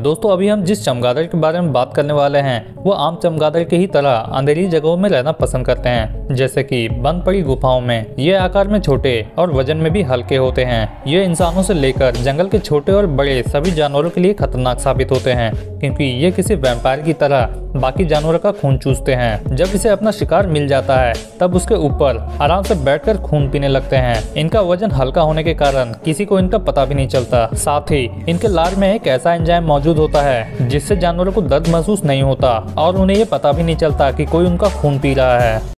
दोस्तों अभी हम जिस चमगादड़ के बारे में बात करने वाले हैं वो आम चमगादड़ की ही तरह अंधेरी जगहों में रहना पसंद करते हैं, जैसे कि बंद पड़ी गुफाओं में। ये आकार में छोटे और वजन में भी हल्के होते हैं। ये इंसानों से लेकर जंगल के छोटे और बड़े सभी जानवरों के लिए खतरनाक साबित होते हैं, क्योंकि ये किसी वैम्पायर की तरह बाकी जानवरों का खून चूसते हैं। जब इसे अपना शिकार मिल जाता है तब उसके ऊपर आराम से बैठकर खून पीने लगते हैं। इनका वजन हल्का होने के कारण किसी को इनका पता भी नहीं चलता। साथ ही इनके लार में एक ऐसा एंजाइम मौजूद होता है जिससे जानवरों को दर्द महसूस नहीं होता और उन्हें ये पता भी नहीं चलता कि कोई उनका खून पी रहा है।